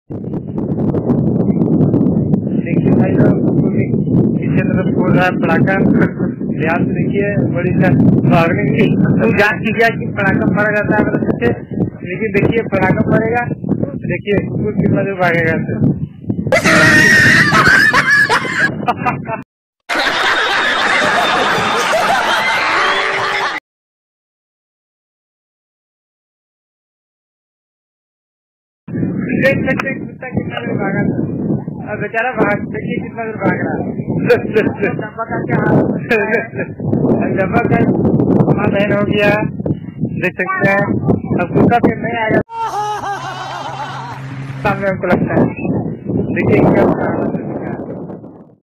देखिए भाई लोग, पीछे तरफ बोल रहा है पटाखा। ध्यान से देखिए, बड़ी भागने की तो जान की गया कि पटाखा मारा जाता है मतलब पीछे, लेकिन देखिए पटाखा मारेगा, देखिए कुछ कितना दूर भागेगा तो। देख सकते हैं कुत्ता कितना दूर भागा था, और बेचारा देखिए कितना दूर भाग रहा है। डब्बा का बहन हो गया, देख सकते हैं। अब कुत्ता फिर नहीं आएगा सामने, हमको लगता है। देखिए क्या